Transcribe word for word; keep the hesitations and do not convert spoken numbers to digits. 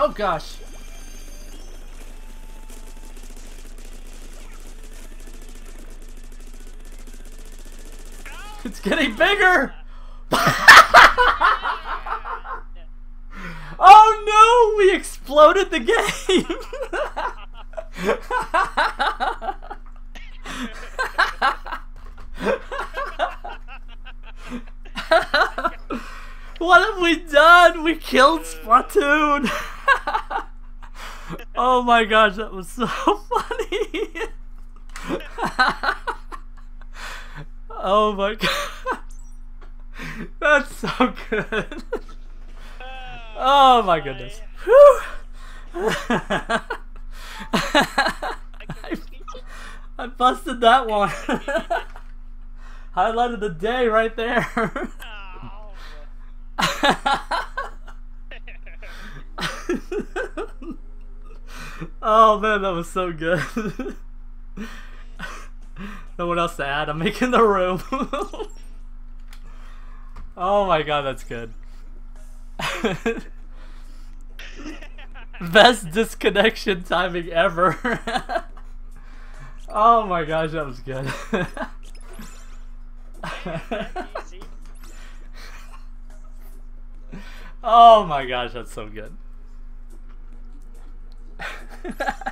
Oh gosh. It's getting bigger! Oh no! We exploded the game! What have we done? We killed Splatoon! Oh my gosh, that was so funny! Oh my god. That's so good. Oh my goodness. Whew. I busted that one. Highlight of the day right there. Oh man, that was so good. No one else to add. I'm making the room. Oh my god, that's good. Best disconnection timing ever. Oh my gosh, that was good. Oh my gosh, that's so good.